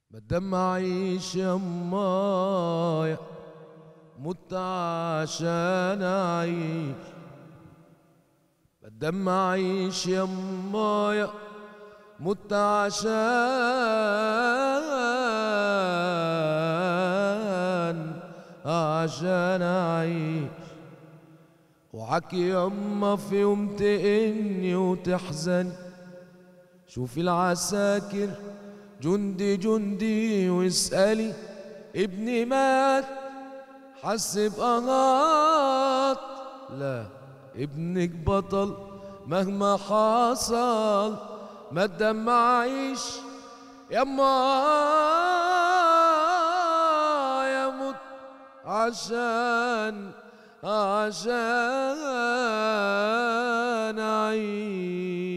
بدم اعيش يمايا مت عشان اعيش. بدم اعيش يمايا مت عشان اعيش. وعكي يما في يوم تئني وتحزن. شوفي العساكر جندي جندي واسألي ابني مات حس بقهات. لا ابنك بطل مهما حصل ما تدمعيش يما يموت عشان أعيش.